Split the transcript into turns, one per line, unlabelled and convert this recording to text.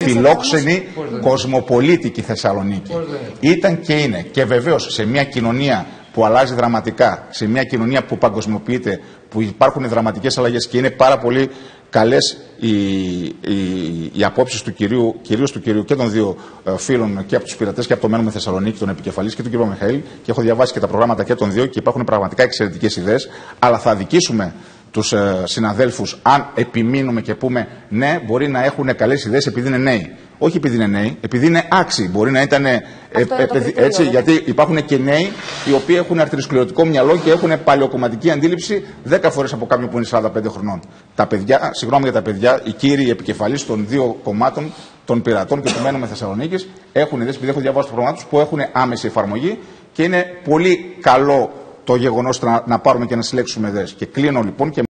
Φιλόξενη, κοσμοπολίτικη Θεσσαλονίκη. Ήταν και είναι. Και βεβαίως σε μια κοινωνία που αλλάζει δραματικά, σε μια κοινωνία που παγκοσμιοποιείται, που υπάρχουν δραματικές αλλαγές και είναι πάρα πολύ καλές οι απόψεις του κυρίως του κυρίου και των δύο φίλων, και από τους πειρατές και από το Μένουμε Θεσσαλονίκη, τον επικεφαλής, και του κυρίου Μιχαήλ, και έχω διαβάσει και τα προγράμματα και των δύο και υπάρχουν πραγματικά εξαιρετικές ιδέες, αλλά θα αδικήσουμε τους συναδέλφους αν επιμείνουμε και πούμε ναι, μπορεί να έχουν καλές ιδέες επειδή είναι νέοι. Όχι επειδή είναι νέοι, επειδή είναι άξιοι. Μπορεί να ήταν έτσι, γιατί υπάρχουν και νέοι οι οποίοι έχουν αρτηριοσκληρωτικό μυαλό και έχουν παλαιοκομματική αντίληψη 10 φορές από κάποιον που είναι 45 χρονών. Τα παιδιά, συγγνώμη για τα παιδιά, οι κύριοι επικεφαλείς των δύο κομμάτων, των πειρατών και του Μένουμε Θεσσαλονίκης, έχουν ιδέες, επειδή έχω διαβάσει το πρόγραμμά τους, που έχουν άμεση εφαρμογή και είναι πολύ καλό το γεγονός να πάρουμε και να συλλέξουμε ιδέες. Και κλείνω λοιπόν και